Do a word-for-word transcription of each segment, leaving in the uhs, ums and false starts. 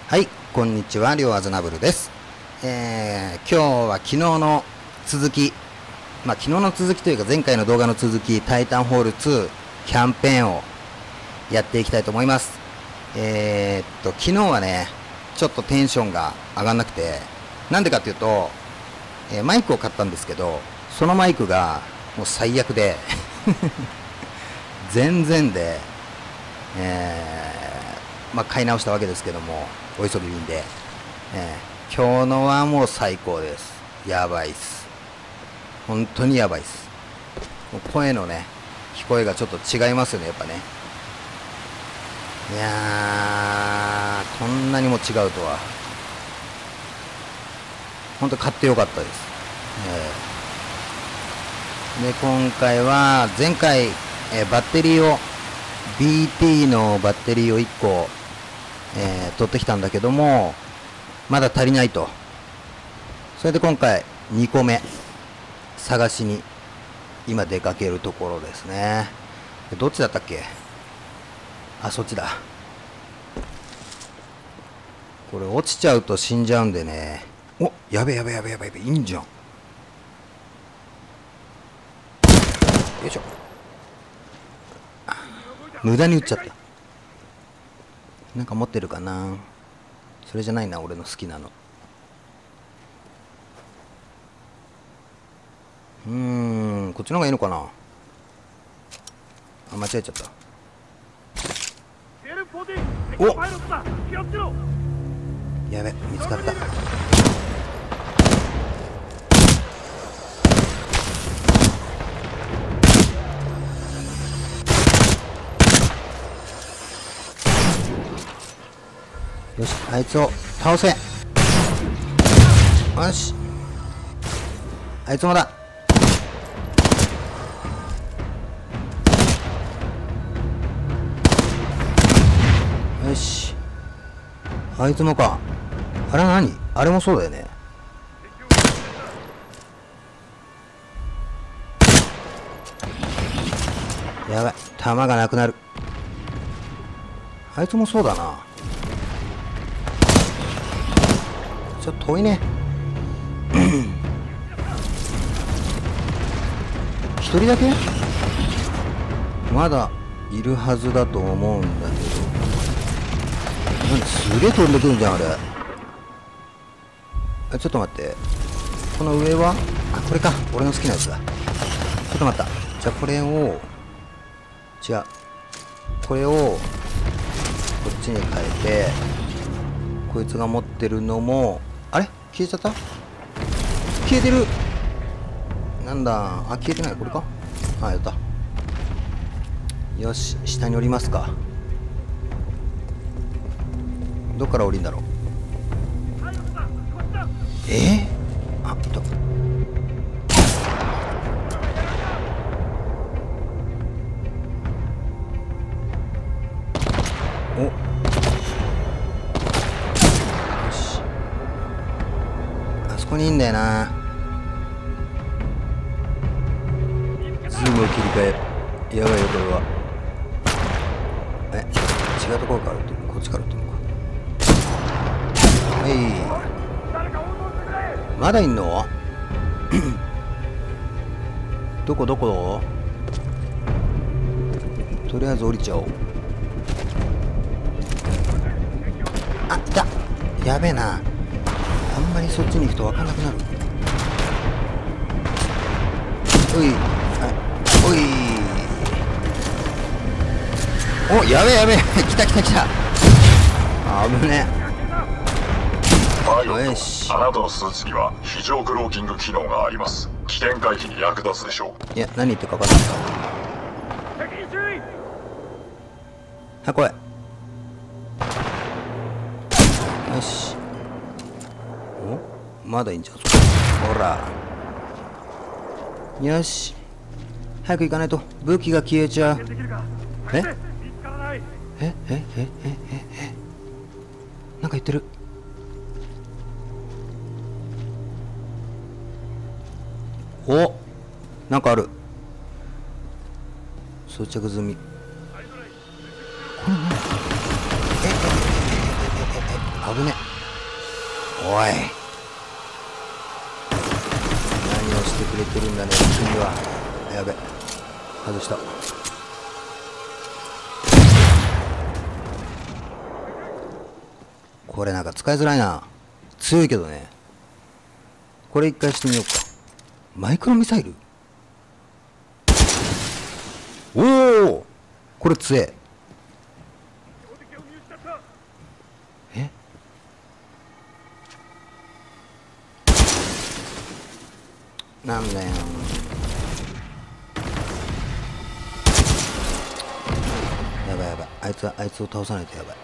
はい、こんにちは、りょうあずなぶるです。えー、今日は昨日の続き、まあ昨日の続きというか前回の動画の続き、タイタンホールツーキャンペーンをやっていきたいと思います。えー、っと、昨日はね、ちょっとテンションが上がんなくて、なんでかっていうと、えー、マイクを買ったんですけど、そのマイクがもう最悪で、全然で、えー、まあ買い直したわけですけども、お急ぎ便で、えー、今日のはもう最高です。やばいっす。本当にやばいっす。もう声のね、聞こえがちょっと違いますよね、やっぱね。いやー、こんなにも違うとは。本当買ってよかったです。えー、で、今回は、前回、えー、バッテリーを、ビーティー のバッテリーをいっこ、えー、取ってきたんだけども、まだ足りないと。それで今回にこめ探しに今出かけるところですね。どっちだったっけ？あ、そっちだ。これ落ちちゃうと死んじゃうんでね。お、やべやべやべやべやべ、いいんじゃん。よいしょ。無駄に撃っちゃった。なんか持ってるかな。それじゃないな、俺の好きなの。うーん、こっちの方がいいのかな。あ、間違えちゃった。お、やべ、見つかった。よし、あいつを倒せ。よし、あいつもだ。よし、あいつもか。あれは何？あれもそうだよね。やばい、弾がなくなる。あいつもそうだな。ちょっと遠いね。一人だけまだいるはずだと思うんだけど。なんですげえ飛んでくるんじゃん、あれ。あ、ちょっと待って。この上は、あ、これか。俺の好きなやつだ。ちょっと待った。じゃあこれを、違う。これを、こっちに変えて、こいつが持ってるのも、あれ消えちゃった？消えてる。なんだ。あ、消えてない。これか。あ、やった。よし、下に降りますか。どっから降りんだろう。えー、あ、いた。お、よし、あそこにいんだよな。ズームを切り替え。やばいよこれは。え、違うところから撃ってる。こっちから撃ってるのか。はい、まだいんの？どこどこ？とりあえず降りちゃおう。あ、いた。やべえな。あんまりそっちに行くと分かんなくなる。おい、はい、おい。お、やべえやべえ。来た来た来た。あぶねえ。よし。 あなたのスーツには非常クローキング機能があります。危険回避に役立つでしょう。いや、何言ってるか分かんないか。はい、これ。よし。お、まだいいんじゃん。ほら。よし。早く行かないと武器が消えちゃう。え？え？え？え？え？え？え？なんか言ってる。お、なんかある。装着済み。これ何？え？え？え？え？え？え？危危ね。おい、何をしてくれてるんだね君は。やべ、外した。これなんか使いづらいな。強いけどね。これ一回してみようか。マイクロミサイル。おお、これ強え。え、なんだよ。やばいやばい、あいつはあいつを倒さないとやばい。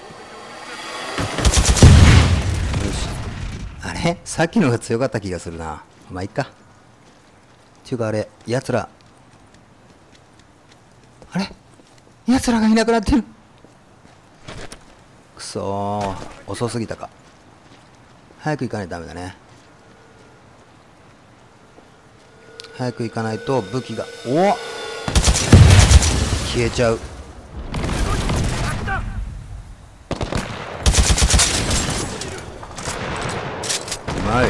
よし、あれさっきのが強かった気がするな。まあいっか。っていうかあれ、やつら、あれやつらがいなくなってる。くそー、遅すぎたか。早く行かないとダメだね。早く行かないと武器が、おっ、消えちゃう。うまい。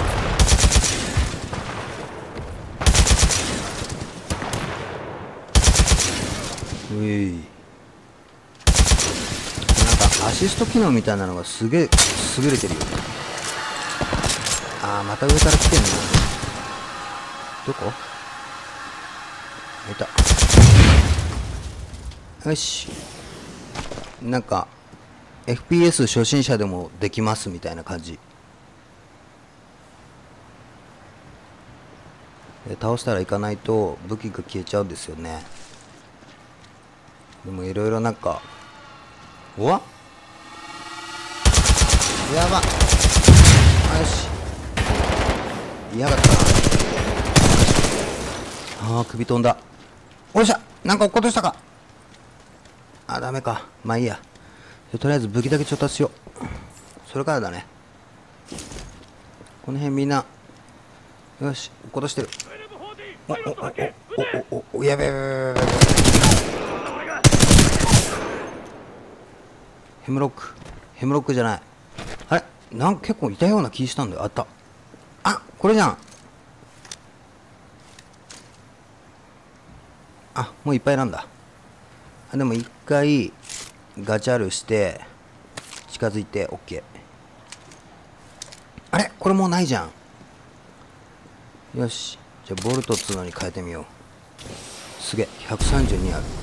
うい、なんかアシスト機能みたいなのがすげえ優れてるよ。あー、また上から来てんな。どこ？いた。よし、なんか エフピーエス 初心者でもできますみたいな感じで、倒したらいかないと武器が消えちゃうんですよね。でもいろいろなんか、おわっ、やばっ、よし、嫌だったな。あー、首飛んだ。おっしゃ、なんか落っことしたか。あ、ダメか。まあいいや。とりあえず武器だけ調達しよう。それからだね。この辺みんな、よし、落っことしてる。おおおおおおお、やべやべやべやべ。ヘムロック、ヘムロックじゃない。あれ、なんか結構いたような気したんだよ。あった。あ、これじゃん。あ、もういっぱいなんだ。あ、でも一回ガチャルして近づいて OK。 あれ、これもうないじゃん。よし、じゃあボルトっつうのに変えてみよう。すげえ、ひゃくさんじゅうにある。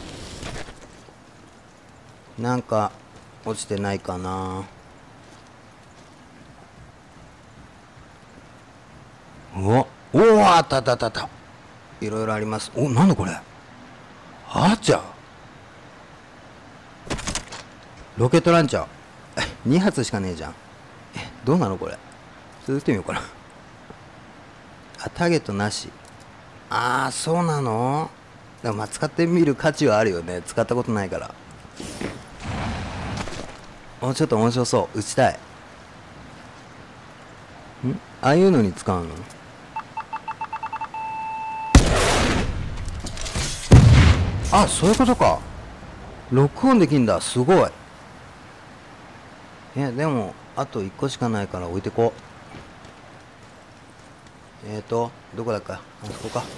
なんか落ちてないかな。おおお、あったあったあったあった。いろいろあります。お、なんだこれ。あっちゃロケットランチャーに発しかねえじゃん。え、どうなのこれ。続けてみようかな。あ、ターゲットなし。ああ、そうなの。でもまあ使ってみる価値はあるよね。使ったことないから。もうちょっと面白そう。打ちたい。ん、ああいうのに使うの。あ、そういうことか。ロックオンできんだ。すごい。え、でもあといっこしかないから置いてこう。えーとどこだっけ。あそこか。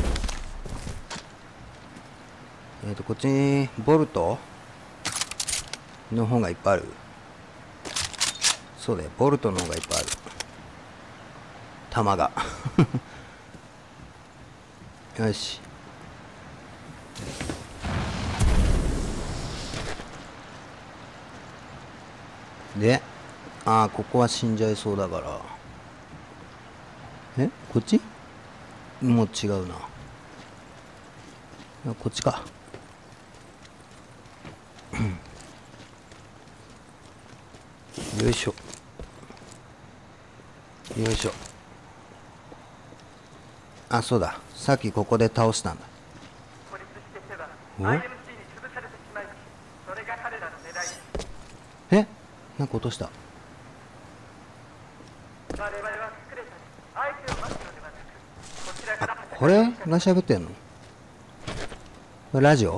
えーとこっちにボルトの方がいっぱいある。そうだよ、ボルトの方がいっぱいある。弾がよし、で、ああ、ここは死んじゃいそうだから。え、こっちもう違うな。こっちかよいしょよいしょ。あ、そうだ、さっきここで倒したんだ。お、え、なんか落とした。あ、これが喋ってんの。これラジオ。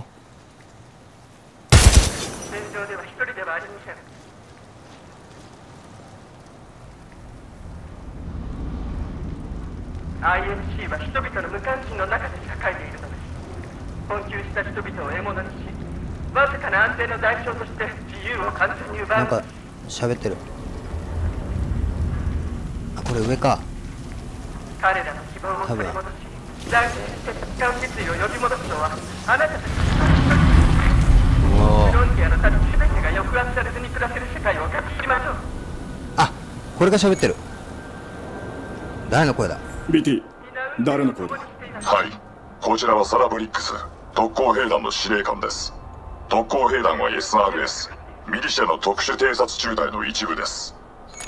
アイエムシー は人々の無関心の中で栄えているのです。困窮した人々を獲物にし、わずかな安定の代償として自由を完全に奪う。 なんか喋ってる。あ、これ上か。 彼らの希望を取り戻し、断定して使う決意を呼び戻すのはあなたたち一人一人。フロンティアのたち全てが抑圧されずに暮らせる世界を確しましょう。 あ、これが喋ってる。誰の声だ？ ビーティー、誰の声だ？ はい、こちらはサラブリックス特攻兵団の司令官です。特攻兵団は エスアールエス ミリシャの特殊偵察中隊の一部です。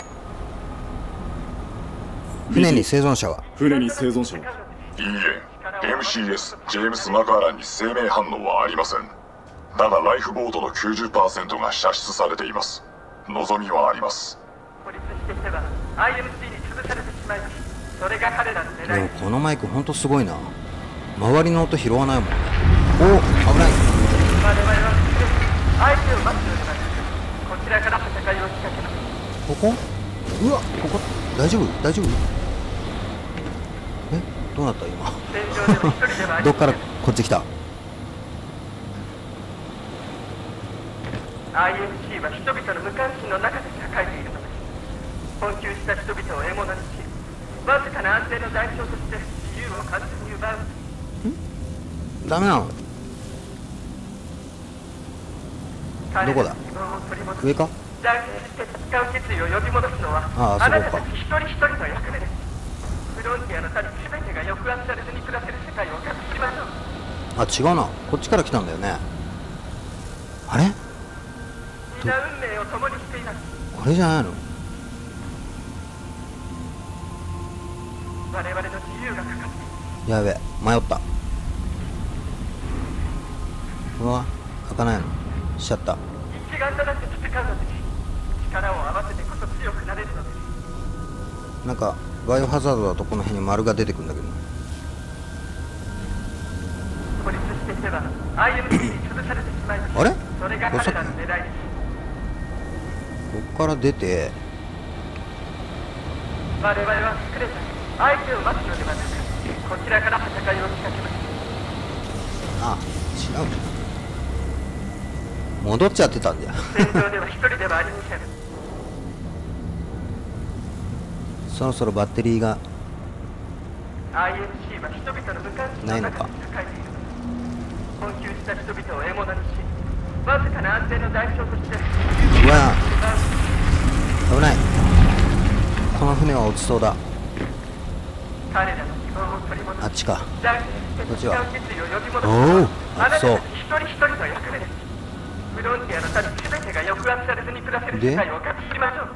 船に生存者は？ 船に生存者は？ いいえ、 エムシーエス ジェームス・マクアランに生命反応はありません。だがライフボートの きゅうじゅっパーセント が射出されています。望みはあります。 孤立していけば アイエムシー に潰されてしまいます。それが彼らの狙い。 でもこのマイクほんとすごいな。周りの音拾わないもんね。おお、危ない。 我々は相手を待つのではなく、こちらから戦いを仕掛けます。 ここ？うわ、ここ大丈夫？大丈夫？え、どうなった今？ 戦場でも一人ではありません。 どっからこっち来た？ アイエムシー は人々の無関心の中で栄えているのです。困窮した人々を獲物にし、わずかな安定の代償として自由を完全に奪う。 ダメなの？どこだ？上か？ 断定して使う決意を呼び戻すのはああ、 あなそこか。 たたち一人一人の役目です。フロンティアの民全てが抑圧されずに暮らせる世界を確しましょう。 あ、違うな。こっちから来たんだよね。あれ？ 皆運命を共にしています。 これじゃないの？ 我々の自由がかかっている。 やべえ、迷った。うわ、開かないの。しちゃった。 一丸となって戦うのです。力を合わせてこそ強くなれるのです。 なんかバイオハザードだとこの辺に丸が出てくるんだけど。 孤立していけば アイエムシー に潰されてしまいます。 あれ？ それが彼らの狙いです。 こっから出て、 我々は作れた相手を待つのではなく、こちらから戦いを仕掛けます。 あ、違う。戻っちゃってたんだよ。 戦場では一人ではありません。 そろそろバッテリーがアイエムシー は人々の無関心の中で栄えている。困窮した人々を獲物にし、わずかな安定の代償としてうわ危ない。この船は落ちそうだ。 彼らの希望を取り戻し、 あっちか。 断定して使う決意を呼び戻すおお、 あなたそうたち一人一人の役目です。フロンティアの民全てが抑圧されずに暮らせる世界を確しましょう。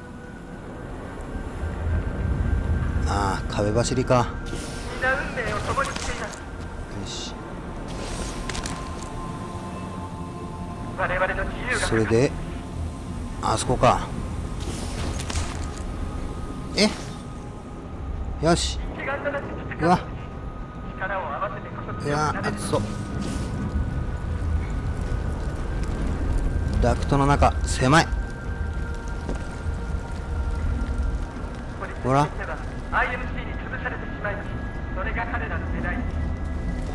ああ、壁走りか。 皆運命を共にしています。 よし。 我々の自由がそれであそこか。え、よし。 一丸となって戦う。 うわ、 力を合わせてこそ強くうわ、 なれる。 熱そう。ダクトの中狭い。ほら、 アイエムシー に潰されてしまいます。それが彼らの狙いです。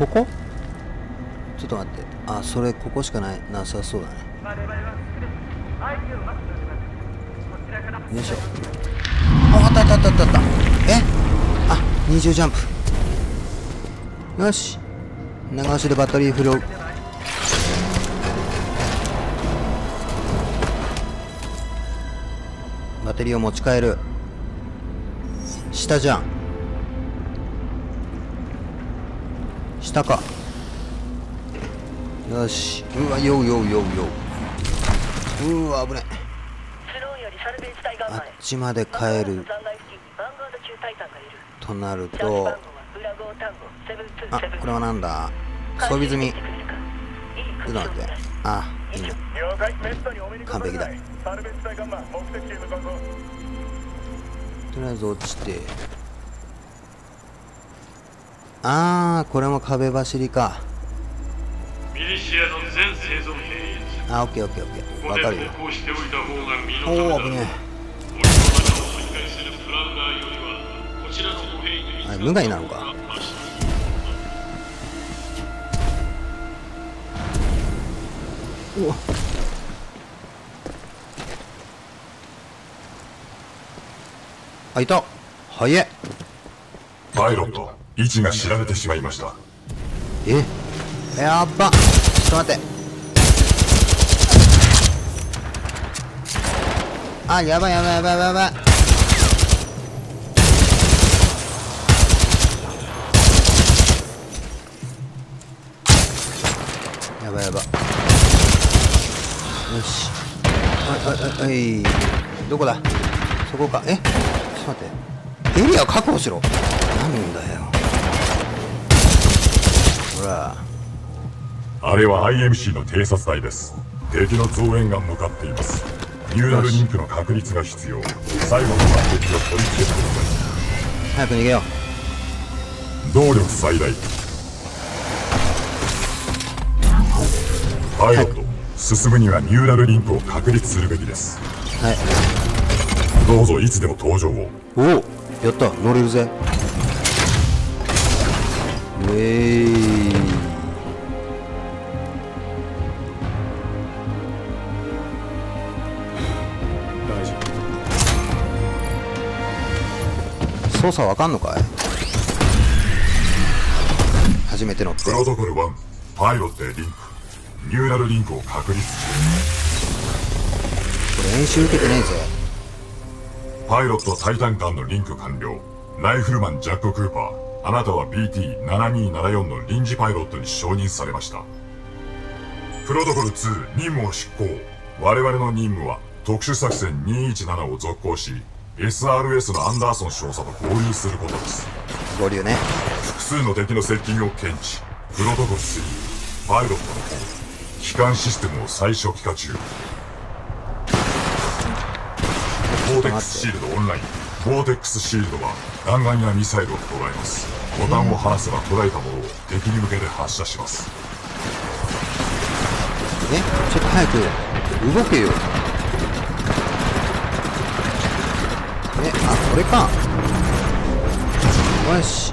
ここちょっと待って。あ、それここしかないなさそうだね。 我々は作れた相手を待つのではなく、こちらからよいしょ。あ、あったあったあったあったあった。え、あ、二重ジャンプ。よし、長押しでバッテリーフル。バッテリーを持ち帰る。下じゃん。下か。よし。うわ、ようようようよう。うわ、危ない。あっちまで帰るとなると、あ、これはなんだ。装備済み。ちょっと待って。あ、いいね。完璧だ。とりあえず落ちて。あー、これも壁走りか。 ミリシアの全生存兵員。 あ、オッケーオッケーオッケー。わかるよ。 おお、危ねえ。 あれ無害なのか。うわあ、いた。早え。 パイロット、位置が知られてしまいました。 え、やっば。ちょっと待って。あ、やばいやばいやばいやばい。やばいやばい。よし。はいはいはい。どこだ。そこか。え、ちょっと待って。エリアを確保しろ。なんだよ。ほら。 あれは アイエムシー の偵察隊です。敵の増援が向かっています。ニューラルリンクの確立が必要。最後の敵を取り付けてください。 早く逃げよう。動力最大。パイロット、進むにはニューラルリンクを確立するべきです。 はい。 どうぞいつでも登場を。 おお、やった、乗れるぜ。ウェーイ。 大丈夫。 操作わかんのかい。初めてのって。 プロトコルいち、パイロットへリンク。ニューラルリンクを確立。 これ演習受けてねえぜ。 パイロットタイタン間のリンク完了。ライフルマンジャック・クーパー、あなたは ビーティーななにーななよん の臨時パイロットに承認されました。プロトコルに、任務を執行。我々の任務は特殊作戦にーいちななを続行し、エスアールエス のアンダーソン少佐と合流することです。 合流ね。 複数の敵の接近を検知。プロトコルさん、パイロットの方、機関システムを再初期化中。フォーテックスシールドオンライン。フォーテックスシールドは弾丸やミサイルを捉えます。ボタンを離せば捉えたものを敵に向けて発射します。 え、ちょっと早く動けよ。え、あ、これか。よし。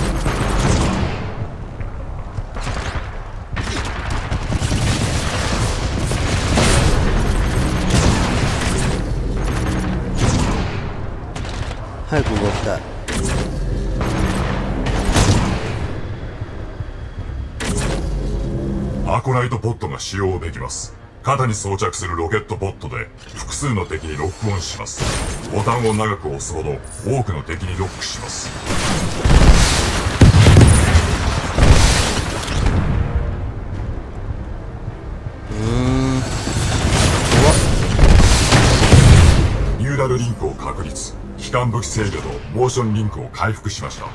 早く動きたい。 アコナイトポットが使用できます。肩に装着するロケットポットで複数の敵にロックオンします。ボタンを長く押すほど多くの敵にロックします。 うーん。 ニューラルリンクを確立。機関武器制御とモーションリンクを回復しました。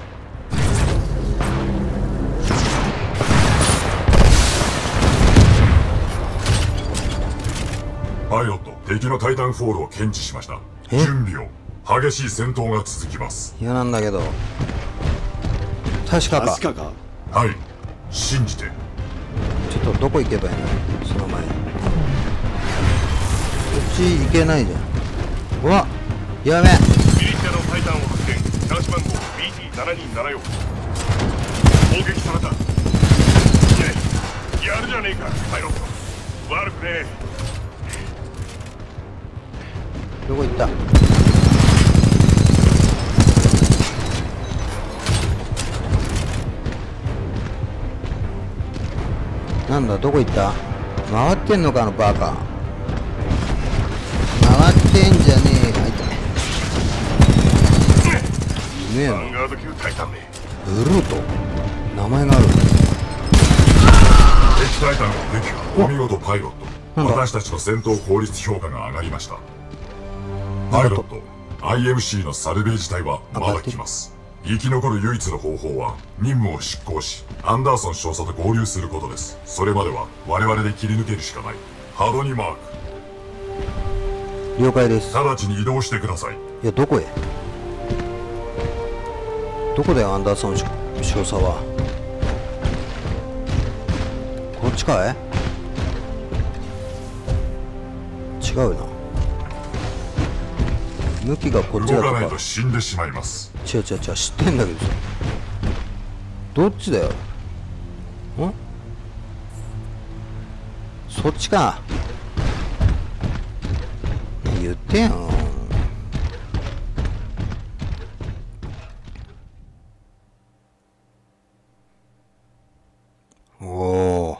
パイロット、敵のタイタンフォールを検知しました。準備を。激しい戦闘が続きます。 嫌なんだけど。確かか。 確かか。 はい、信じて。 ちょっとどこ行けばいいの、その前に。こっち行けないじゃん。うわ、やべえ。 ギリシャのタイタンを発見。監視番号 ビーティーななにーななよん。攻撃された。いや、やるじゃねえか、パイロット。悪くねえ。 どこ行った。なんだ、どこ行った。回ってんのか、あのバカ。回ってんじゃねえ。入ったねえの。 ヴァンガード級タイタンめ。 ブルート、名前がある。 敵タイタンを撃破。お見事パイロット。 なんだ。 私たちの戦闘効率評価が上がりました。パイロット、アイエムシー のサルベージ隊はまだ来ます。生き残る唯一の方法は任務を執行し、アンダーソン少佐と合流することです。それまでは我々で切り抜けるしかない。ハードにマーク。 了解です。 直ちに移動してください。 いや、どこへ。どこだよ、アンダーソン少佐は。こっちかい。違うな。向きがこっちだとか。 動かないと死んでしまいます。 違う違う違う、知ってんだけどさ。 どっちだよ。んそっちか。言ってよ。おお。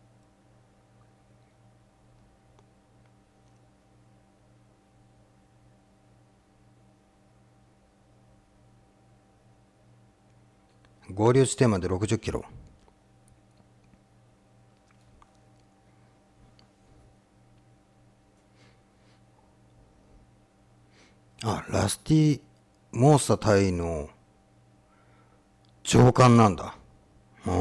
合流地点までろくじゅっキロ。あ、ラスティモーサ隊の上官なんだ。うん。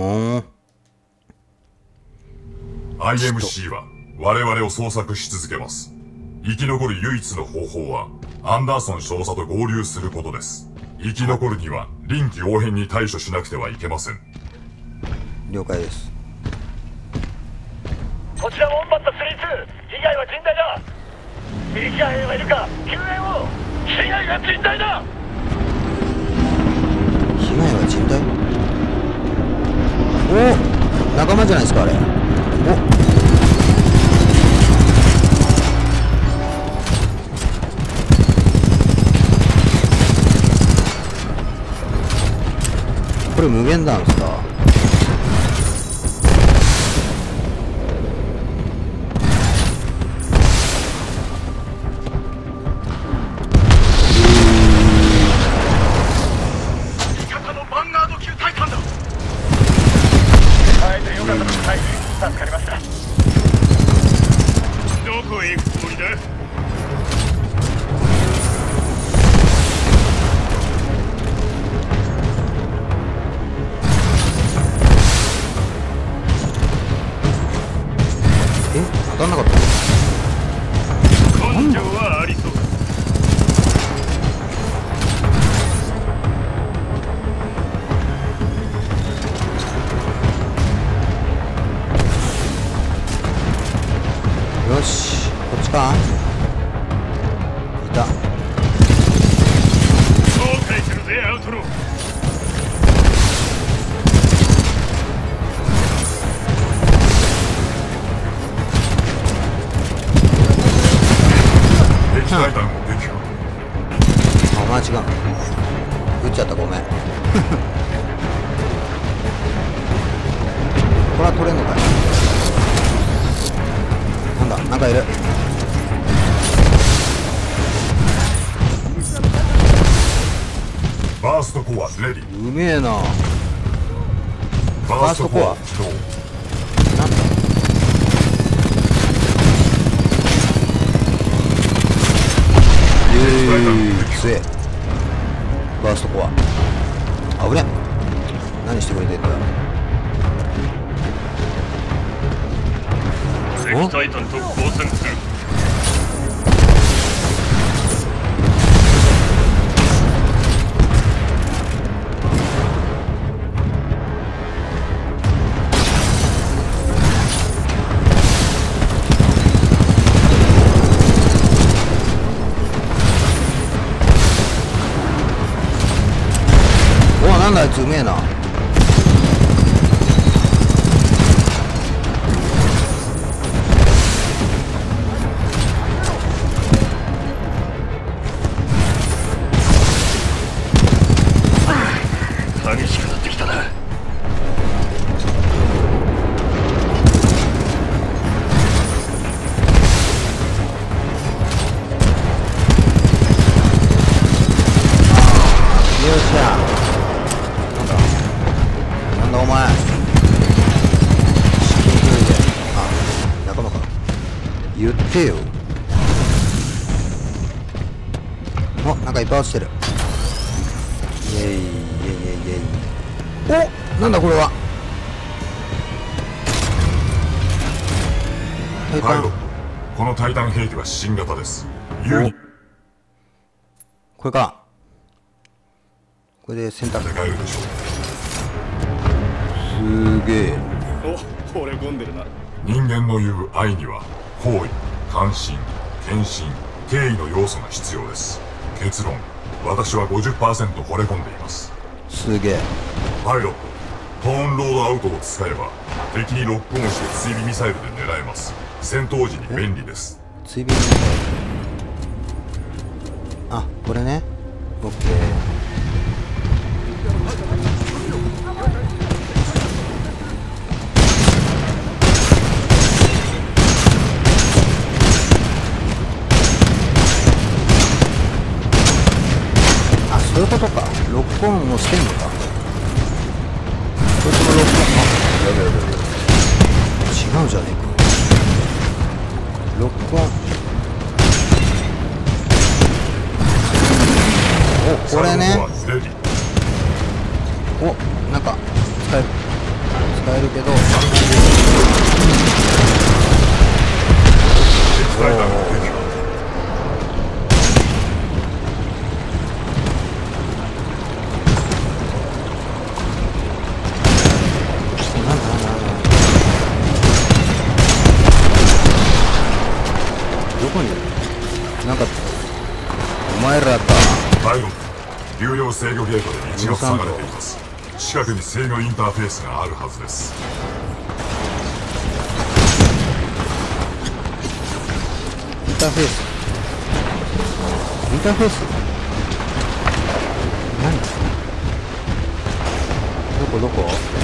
アイエムシー は我々を捜索し続けます。生き残る唯一の方法はアンダーソン少佐と合流することです。生き残るには臨機応変に対処しなくてはいけません。 了解です。 こちらウォンバットスリーツー、被害は甚大だ。ミリシア兵はいるか、救援を。被害が甚大だ。 被害は甚大。お、仲間じゃないですかあれ。お、これ無限弾ですか。 味方のヴァンガード級タイタンだ。会えてよかったです。はい、助かりました。どこへ行くつもりだ。 当たんなかった。 根性はありそう。 よし、こっちか。いた。 後悔するぜアウトロー。 敵タイタンを撃破。 あ、間違う。撃っちゃった、ごめん。これは取れんのかい。なんだ、なんかいる。 バーストコアレディ。 うめえな。 バーストコア起動。 なんだ。えー、強え。バーストコア。あぶね。何してくれてんだ。 敵タイタンと交戦する。 お、なんだあいつうめえな。 激しくなってきたな。 よっしゃ。なんだなんだお前。至近距離で。あ、仲間か。言ってよ。お、なんかいっぱい落ちてる。イエイイエイイエイイエイ。お、なんだこれは。タイタン。 パイロット、このタイタン兵器は新型です。有利これか。これで選択。 使えるでしょすげえ。 お、惚れ込んでるな。 人間の言う愛には好意、関心、献身、敬意の要素が必要です。結論、私は ごじゅっパーセント 惚れ込んでいます。 すげえ。 パイロット、 トーンロードアウトを使えば敵にロックオンして追尾ミサイルで狙えます。戦闘時に便利です。 追尾ミサイル、あ、これね。オッケー。あ、そういうことか。ロックオンをしてんのか。こいつもロックオン、あ、やべやべやべ、違うじゃねえか。ロックオン、お、これね。お、なんか使える使えるけど、おお、どこにいる？なんかお前らか。 パイロット、有料制御ゲートで道が塞がれています。近くに制御インターフェースがあるはずです。 インターフェース、インターフェース、何？どこどこ？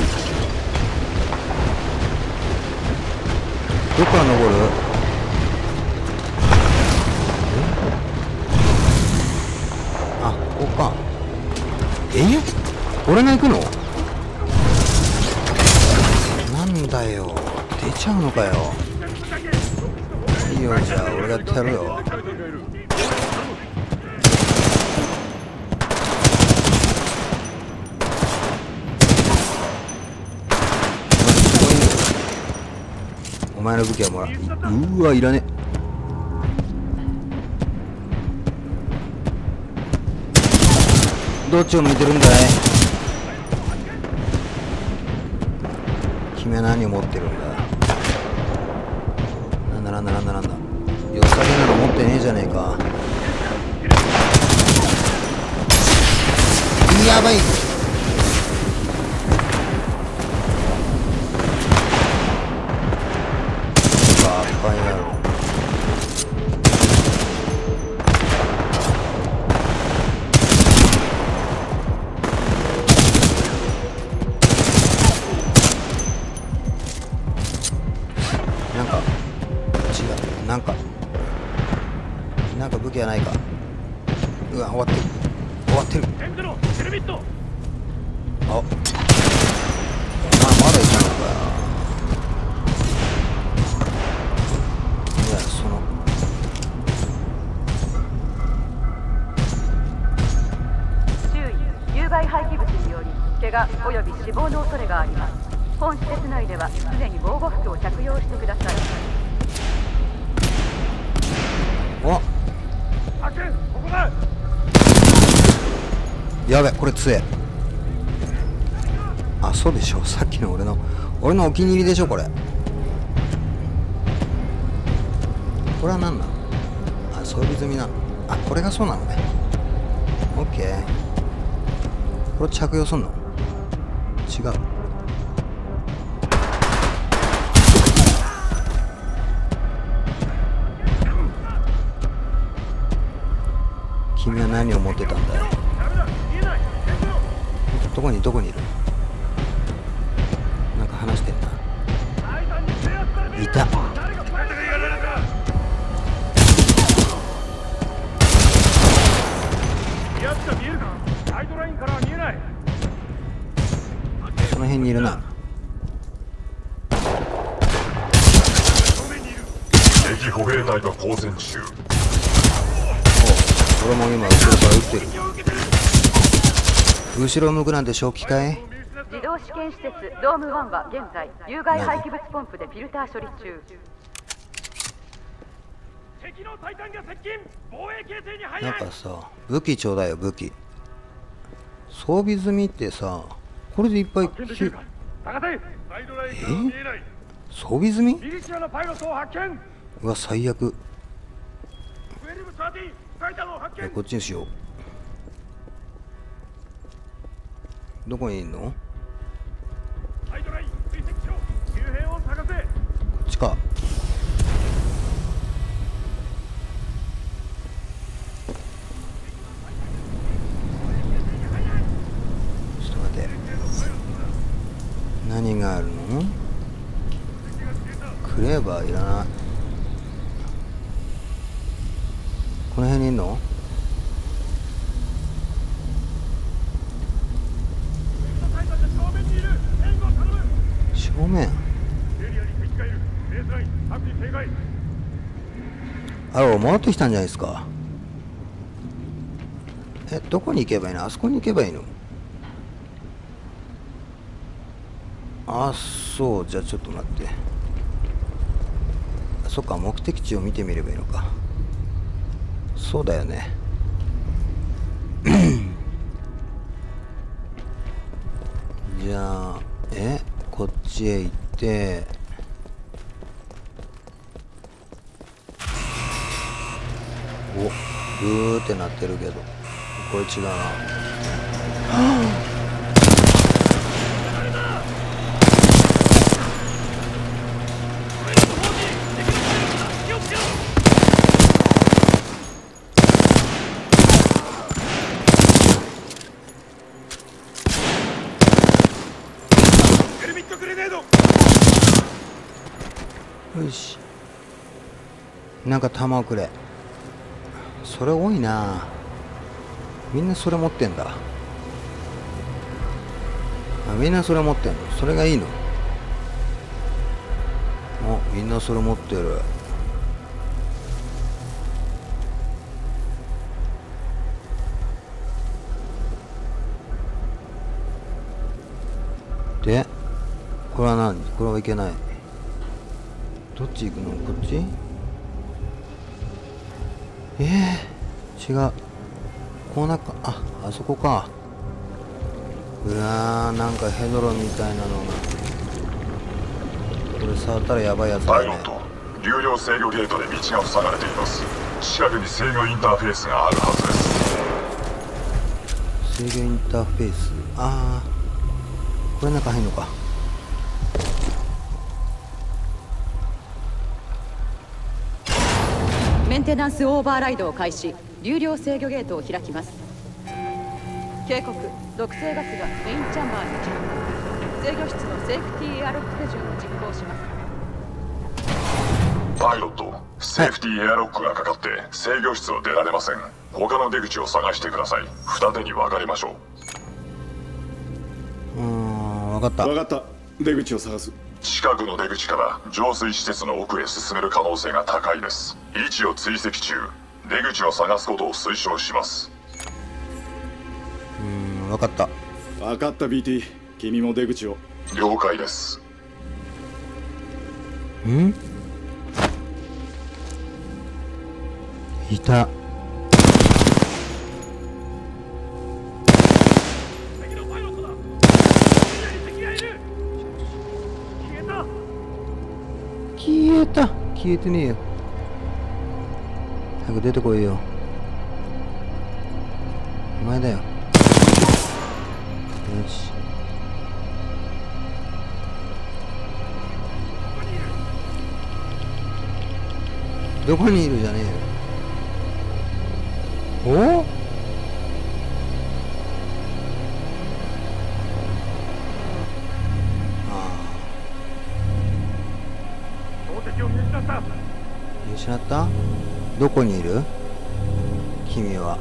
どこから登る？あ、ここか。え？俺が行くの？なんだよ、出ちゃうのかよ。いいよ、じゃあ俺がやってやるよ。お前の武器はもらう。うーわ、いらね。どっちを向いてるんだい？君は何を持ってるんだ？なんだなんだなんだなんだ。よさげなの持ってねえじゃねえか。やばい。バカ野郎。なんか違う、なんかなんか武器はないか。うわ、終わってる終わってる。あ、まあ、まだいたのかよ。いや、その注意、有害廃棄物により怪我および死亡の恐れがあります。本施設内では常に防護服を着用してください。 お、やべ、これ強え。あ、そうでしょ、さっきの俺の俺のお気に入りでしょ、これ。これは何なの？あ、装備済みなの。あ、これがそうなのね。オッケー。これ着用すんの？違う。君は何を持ってたんだい？どこにどこにいる？なんか話してんな。いた。その辺にいるな。 敵歩兵隊と交戦中。 お、俺も今後ろから撃ってる。後ろを向くなんて正気かい？ 自動試験施設ドームワンは現在有害廃棄物ポンプでフィルター処理中。敵のタイタンが接近。防衛形成に入れ。 なんかさ、武器ちょうだいよ、武器。装備済みってさ、これでいっぱい。え？装備済み？うわ、最悪。こっちにしよう。どこにいんの？ ウェーバーいらない。この辺にいんの？正面。あれ戻ってきたんじゃないですか。え、どこに行けばいいの？あそこに行けばいいの？あ、そう。じゃあちょっと待って。そっか、目的地を見てみればいいのか。そうだよね。じゃあえこっちへ行って、お、ブーってなってるけど、これ違うな。よし、なんか弾をくれ。それ多いな。みんなそれ持ってんだ。あ、みんなそれ持ってんの。それがいいの。お、みんなそれ持ってる。でこれは何？これはいけない。どっち行くの？こっち？えー、違う。こうなんか、あ、あそこか。うわー、なんかヘドロみたいなのが。これ触ったらやばいやつだね。 パイロット、流量制御ゲートで道が塞がれています。近くに制御インターフェースがあるはずです。 制御インターフェース。あー、これ中入んのか。 メンテナンスオーバーライドを開始。流量制御ゲートを開きます。警告、毒性ガスがメインチャンバーに着火。制御室のセーフティーエアロック手順を実行します。 パイロット、セーフティーエアロックがかかって制御室を出られません。他の出口を探してください。二手に分かりましょうーん、分かった。 分かった。出口を探す。 う。近くの出口から浄水施設の奥へ進める可能性が高いです。位置を追跡中、出口を探すことを推奨します。 うーん、分かった。 分かった ビーティー。君も出口を。 了解です。 ん？いた。消えた。消えてねえよ。早く出てこいよ。お前だよ。よし。どこにいるじゃねえよ。お？見失った？どこにいる？君は。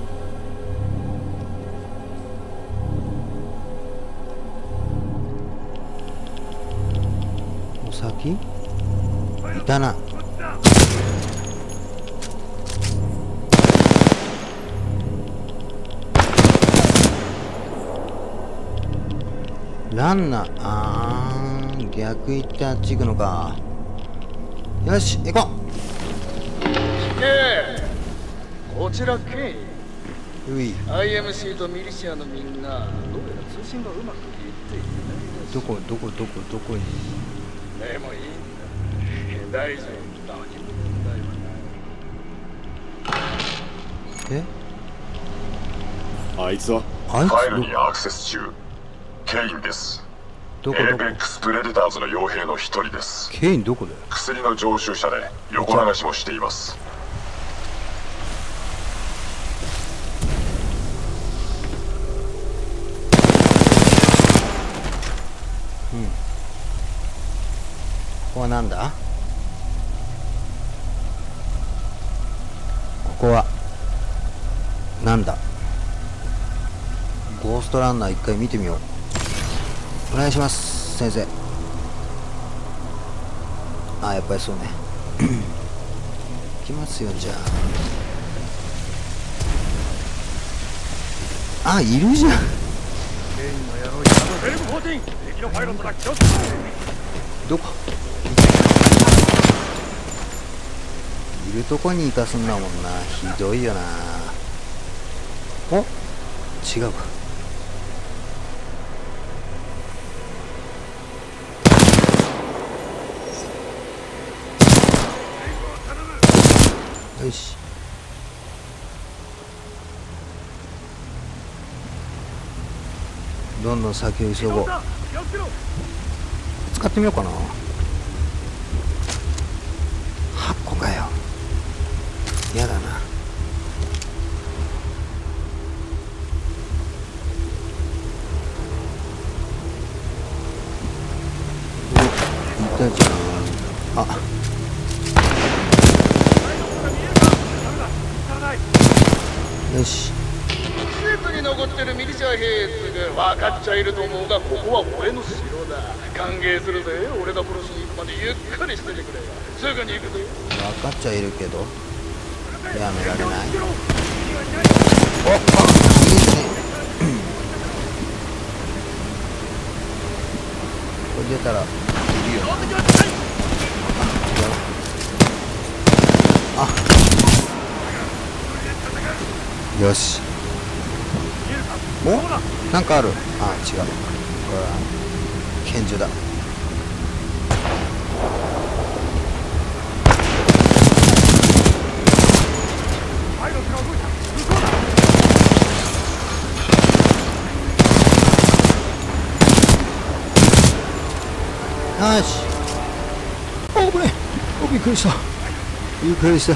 お先？いたな。ランナー、あー、逆行ってあっち行くのか。よし、行こう。こちらケイン。 うい。 アイエムシー とミリシアのみんな、どうやら通信がうまくいっていないらしい。 どこどこどこどこに。 でもいいんだ。大丈夫。何も問題はない。 え？ あいつは？ あいつファイルにアクセス中。ケインです。 どこどこ？ エーペックスプレデターズの傭兵の一人です。 ケインどこだよ？ 薬の常習者で横流しもしています。 うん。ここはなんだ？ こはなんだ。ゴーストランナー一回見てみよう。お願いします先生。あ、やっぱりそうね。いきますよ。じゃあ。あ、いるじゃん。どこいるとこに行かすんだもんな。ひどいよな。お、違うか。よし。どんどん先を急ごう。使ってみようかな。はっこかよ。やだな。お、いたじゃん。あ、よし。 施設に残ってるミリシャ兵すぐ分かっちゃいると思うが、ここは俺の城だ。歓迎するぜ。俺が殺しに行くまでゆっくりしててくれ。すぐに行くぜ。 分かっちゃいるけどやめられない。お、あ、いいですね。これ出たらいるよ。あ、よし。お、なんかある。あ、違う。これは拳銃だ。よし。お、これ。お、びっくりした。びっくりした。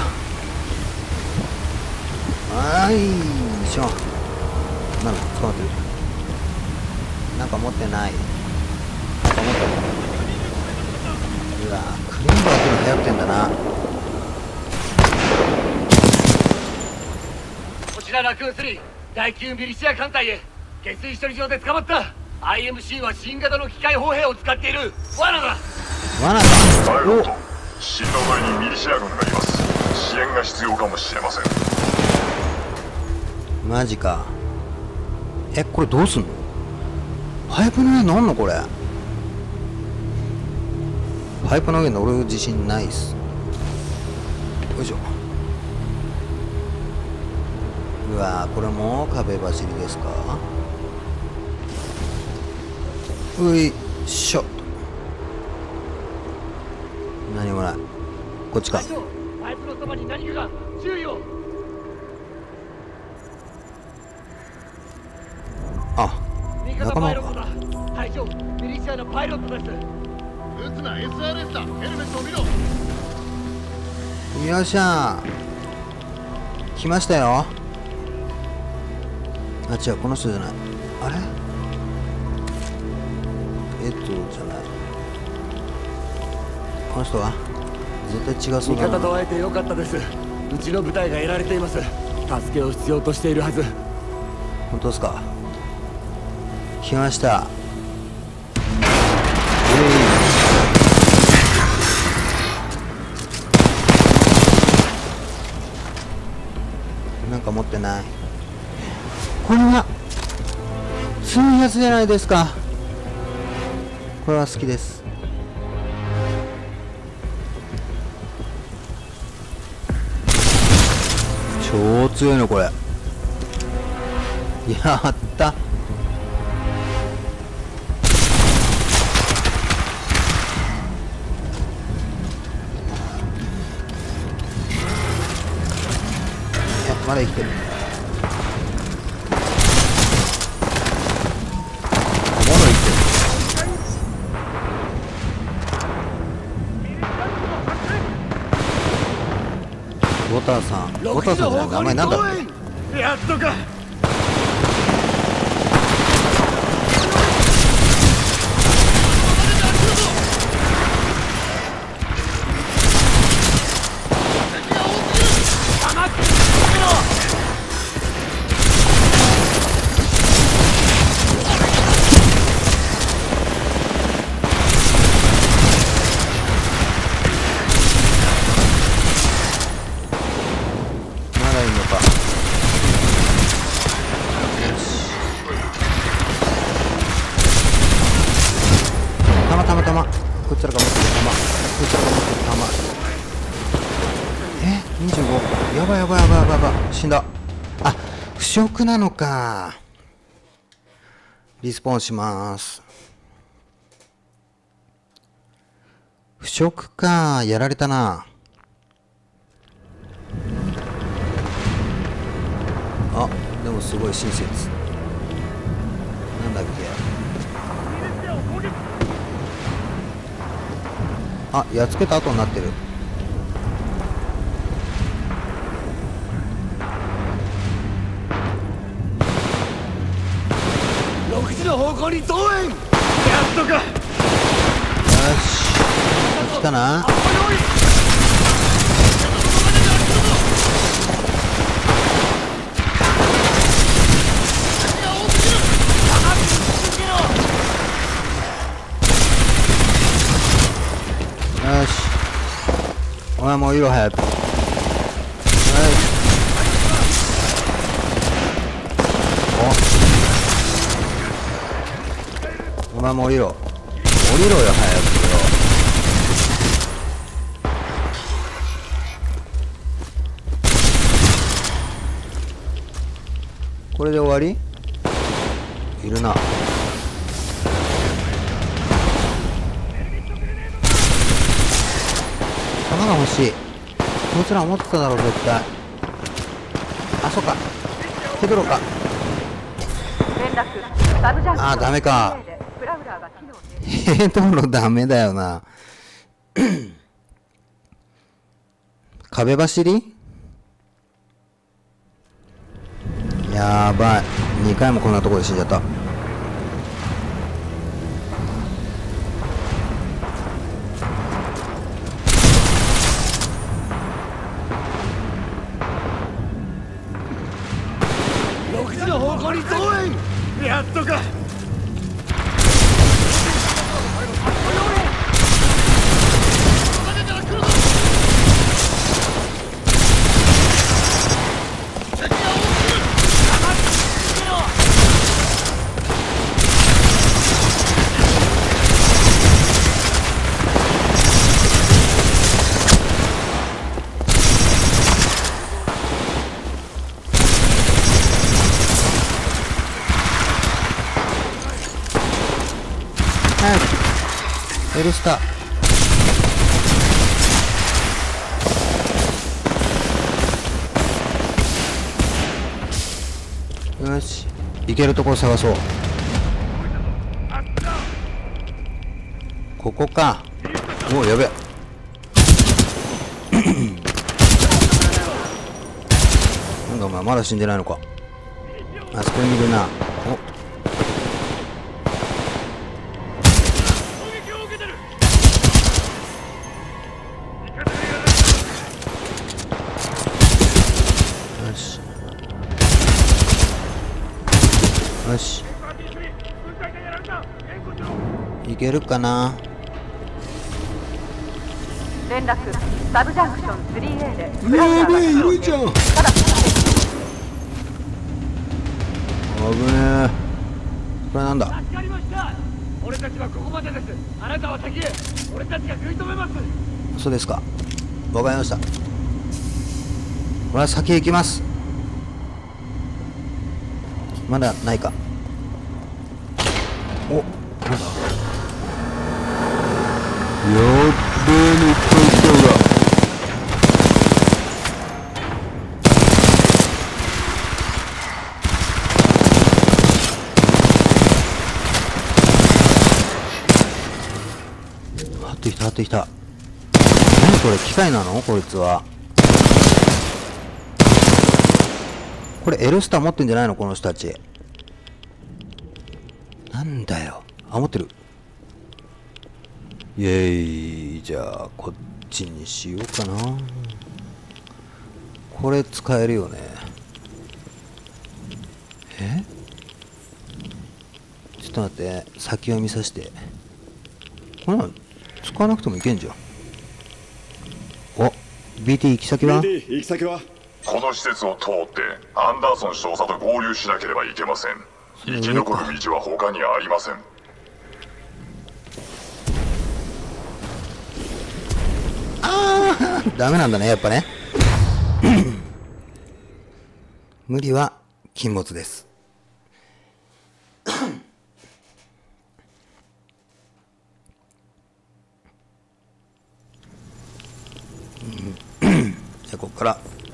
はい、しょ。なんだ、捕まってる。なんか持ってない。なんか持ってる。うわ、クリーンバーっての流行ってんだな。 こちらラクーンスリーだいきゅうミリシア艦隊へ。下水処理場で捕まった。 アイエムシー は新型の機械砲兵を使っている。罠だ。 罠パイロッだ。 ト、進路沿いにミリシア軍がいます。支援が必要かもしれません。 お、マジか。え、これどうすんの？パイプの上乗んのこれ。パイプの上乗る自信ないっす。よいしょ。うわー、これも壁走りですか。ういしょ。何もない。こっちか。 パイプのそばに何かが。注意を。 あ、仲間か。 隊長、ミリシアのパイロットです。撃つな、 エスアールエス だ。ヘルメットを見ろ。 よっしゃー。来ましたよ。あ、違う、この人じゃない。あれえっと、じゃない。この人は絶対違うそうだな。 味方と会えてよかったです。うちの部隊がやられています。助けを必要としているはず。 本当ですか。来ました。なんか持ってない。これは強いやつじゃないですか。これは好きです。超強いのこれ。やった。まだ生きてる。まだ生きてる。ウォターさん、ウォターさんじゃない、名前なんだっけ。 やっとか。 死んだ。あ、腐食なのか。リスポーンします。腐食か。やられたな。あ、でもすごい親切。なんだっけ。あ、やっつけた後になってる。 ろくじの方向に増援。やっとか。 よし、来たな。よし、お前もういろ早く。おお前も降りろ。降りろよ、早くよ。これで終わり？いるな。弾が欲しい。こいつら思ってただろ、絶対。あ、そっか。ヘドロか。あー、ダメか。ヘドロダメだよな。壁走り？やばい。にかいもこんなとこで死んじゃった。 ろくじの方向に増援。やっとか。 エルスター。よし、行けるところ探そう。ここか。おお、やべえ。なんだお前、まだ死んでないのか。あそこにいるな。お、よし、いけるかな。 連絡、サブジャンクション スリーエー でやべえ、いるじゃん。危ねえ。これなんだ。 助かりました。俺たちはここまでです。あなたは先へ。俺たちが食い止めます。 そうですか。わかりました。俺は先へ行きます。まだないか。お、なんだ。やっべえのいっぱい来たが。張ってきた張ってきた。何これ、機械なのこいつは。これエルスター持ってんじゃないのこの人たち。なんだよ。あ、持ってる。イエーイ。じゃあこっちにしようかな。これ使えるよね。え、ちょっと待って、先を見させて。これは使わなくてもいけんじゃん。お、 ビーティー 行き先は？ ビーティー 行き先は？ この施設を通ってアンダーソン少佐と合流しなければいけません。生き残る道は他にありません。 ああ、ダメなんだね、やっぱね。 無理は禁物です。じゃあここから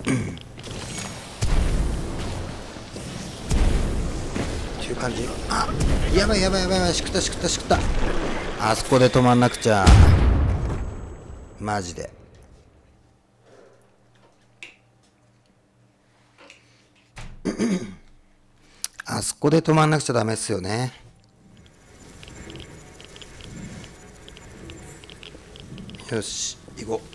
っていう感じ。あ、やばいやばいやばいやばい、しくったしくったしくった。あそこで止まんなくちゃマジで。あそこで止まんなくちゃダメっすよね。よし行こ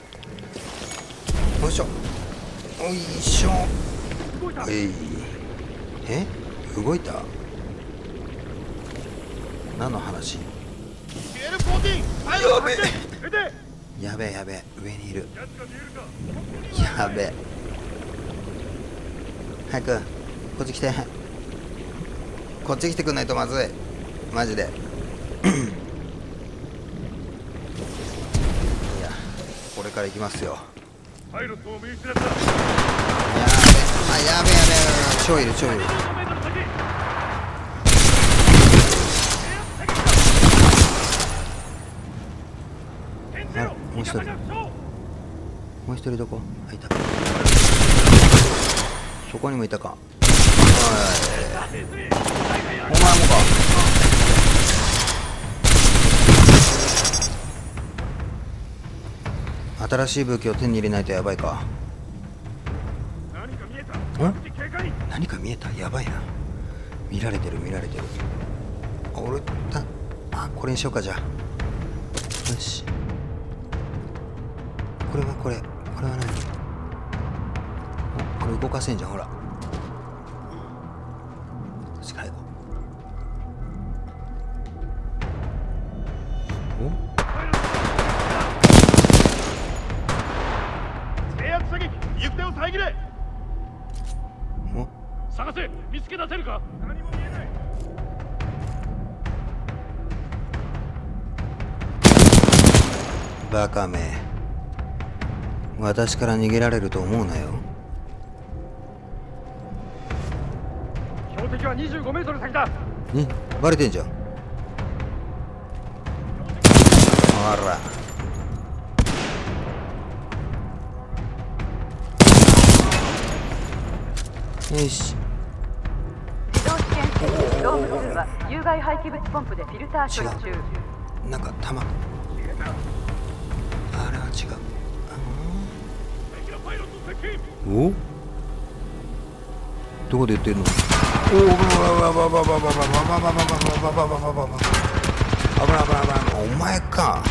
う。よいしょよいしょ。えいえ動いた。何の話。やべえやべえ、上にいる。やべえ、早くこっち来て、こっち来てくんないとまずいマジで。いやこれから行きますよ。やべえ、あ、やべえやべえやべえ、超いる超いる。あら、もう一人もう一人どこ。あ、いた。そこにもいたか。おいお前もか。新しい武器を手に入れないとやばいか。ん？何か見えた。やばいな。見られてる見られてる。俺だ。あ、これにしようか。じゃあよし。これはこれこれは何。これ動かせんじゃん。ほら、こっちから行こう。お制圧射撃、行く手を遮れ。 お探せ、見つけ出せるか。何も見えない。 バカめ、私から逃げられると思うなよ。 標的はにじゅうごメートル先だ。 にバレてんじゃん。あら、よし。 自動試験室ロームツーは有害廃棄物ポンプでフィルター処理中。 なんか弾、あれは違う。お、どこで言ってんの。おお、危ない危ない危ない危ない危ない危ない危ない危ない危ない危ない危ない危ない危ない危ない危ない危ない危ない危ない。お前か。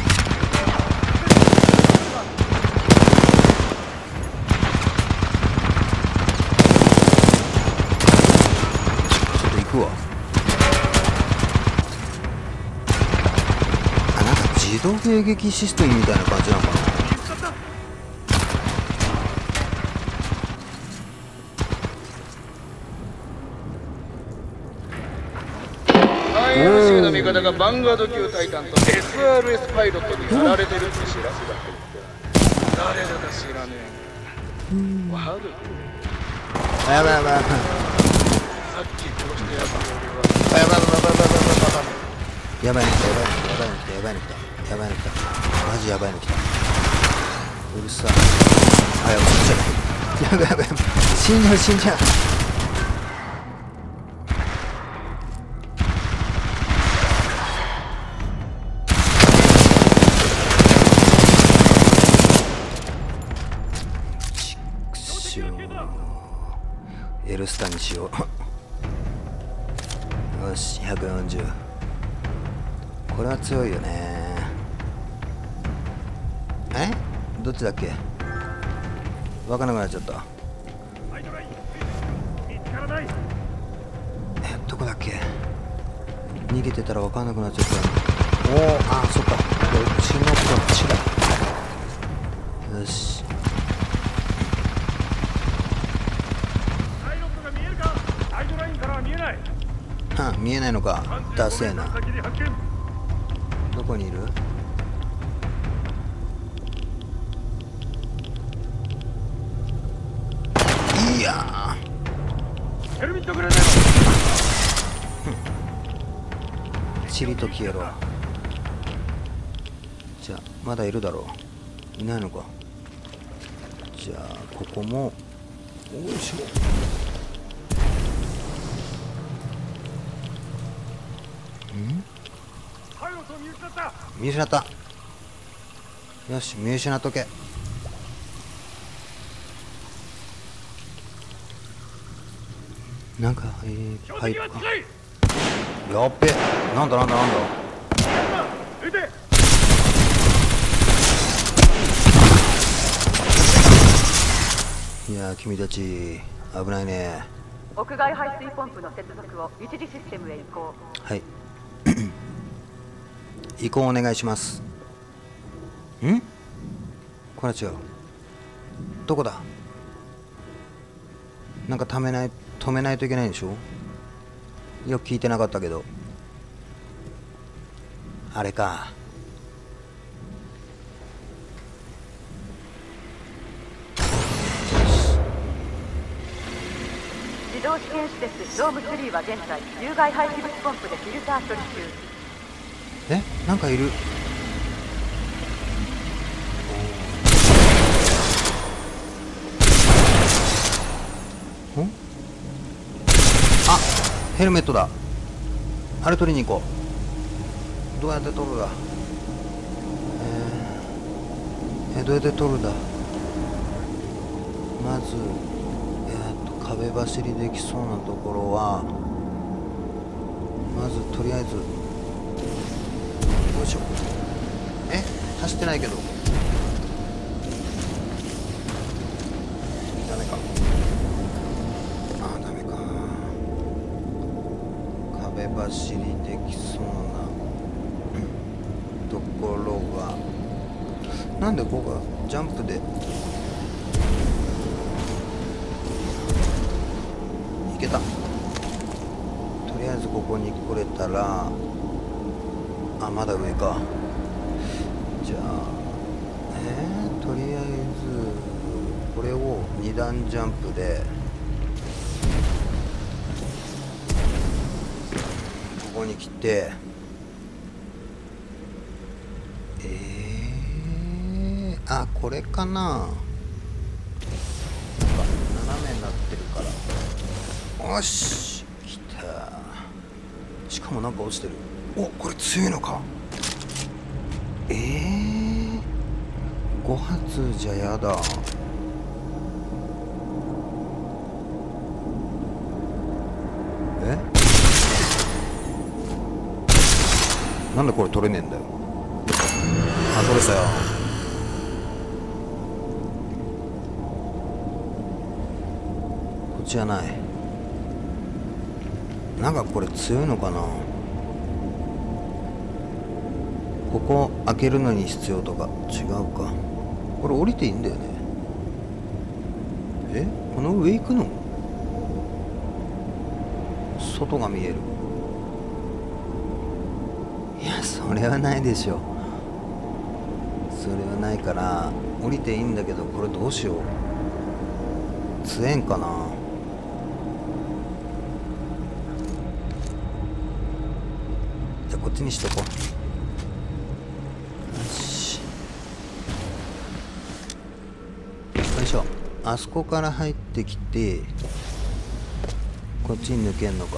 ちょっと行くわ。あ、なんか自動迎撃システムみたいな感じなのかな。 アイエルシー の味方がヴァンガード級タイタンと エスアールエス パイロットにやられてるって知らせが入った。誰だか知らねえがワルド。 やばいやばいやばい。 さっき殺してやった俺はやばいやばいやばいやばいやばいやばいやばいの来たやばいの来たやばいの来たマジやばいの来た。うるさい。あ、やばいやばいやばいやばい、死んじゃう死んじゃう。エルスタにしよう。よし、ひゃくよんじゅう。これは強いよね。え、どっちだっけ。分からなくなっちゃった。え、どこだっけ。逃げてたら分かんなくなっちゃった。おお、あ、そっか、こっちのこっちだ。よし、は見えないのか。ダセーな。どこにいる。いやー、 ヘルミットグレネーチリと消えろ。じゃあまだいるだろう。いないのか。じゃあここもよいしょ。んパイロットを見失った。 見失った。よし、見失っとけ。なんか、えー、パイプか。やっべ。なんだなんだなんだ。いやー、君たち危ないね。 屋外排水ポンプの接続を一時システムへ移行。 はい移行お願いします。んこれは違う。どこだ。なんか止めない止めないといけないでしょ。よく聞いてなかったけど。あれか。 自動試験施設ドームスリーは現在有害排気物ポンプでフィルター処理中。 え、なんかいる。んあ、ヘルメットだ。あれ取りに行こう。どうやって取るだ。えー、えどうやって取るだ。まずえー、っと壁走りできそうなところはまずとりあえずよいしょ。え走ってないけどダメか。あーダメか。壁走りできそうなところがなんでここがジャンプでいけた。とりあえずここに来れたらあまだ上か。じゃあえー、とりあえずこれをに段ジャンプでここに来てえー、あこれかな。なんか斜めになってるからよし来た。しかもなんか落ちてる。おこれ強いのか。えー、ご発じゃやだ。えなんでこれ取れねえんだよ。あ取れたよ。こっちじゃない。なんかこれ強いのかな。ここ開けるのに必要とか違うか。これ降りていいんだよね。えこの上行くの。外が見える。いやそれはないでしょ。それはないから降りていいんだけどこれどうしよう。強えんかな。じゃあこっちにしとこう。よいしょ。あそこから入ってきてこっちに抜けんのか。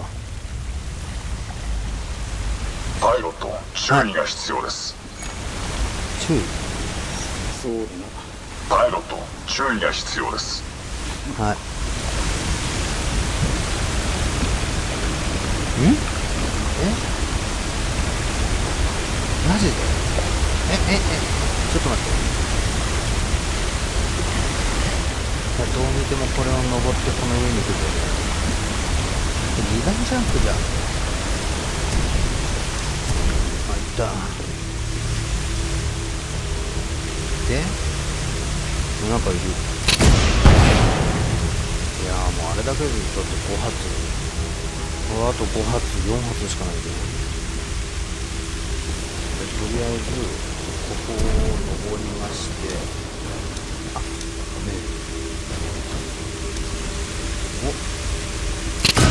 パイロット注意が必要です。 注意。 そうだな。 パイロット注意が必要です。 はい。んえマジでえええちょっと待って。どう見てもこれを登ってこの上に行くぞ。に段ジャンプじゃん。あいったでなんかいる。いやーもうあれだけでだってご発。これあとご発よん発しかないけど、とりあえずここを登りまして、あダメ。お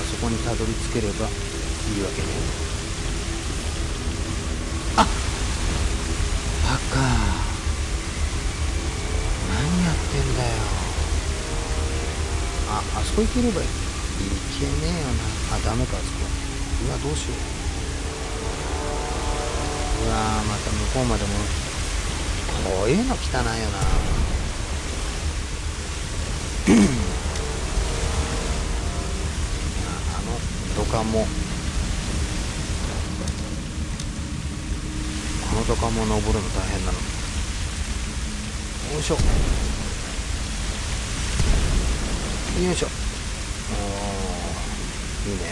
そこにたどり着ければいいわけね。あっバカ、何やってんだよ。あ、あそこ行ければいい。いけねえよな。あ、ダメか、あそこ。うわ、どうしよう。うわー、また向こうまでもこういうの汚いよな。あの土管もこの土管も登るの大変なの。よいしょよいしょ。おー、いいね。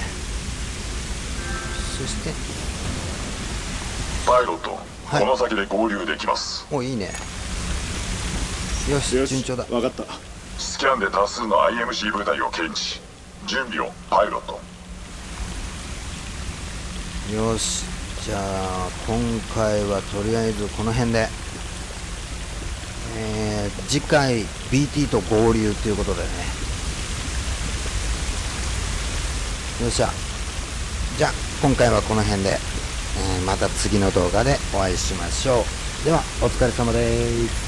そしてパイロット、 はい、 この先で合流できます。 お、いいね。よし、 よし順調だ。 分かった。 スキャンで多数の アイエムシー 部隊を検知。準備を、パイロット。 よし、じゃあ今回はとりあえずこの辺で、えー、次回 ビーティー と合流ということでね。よっしゃ。じゃあ今回はこの辺で、えー、また次の動画でお会いしましょう。ではお疲れ様です。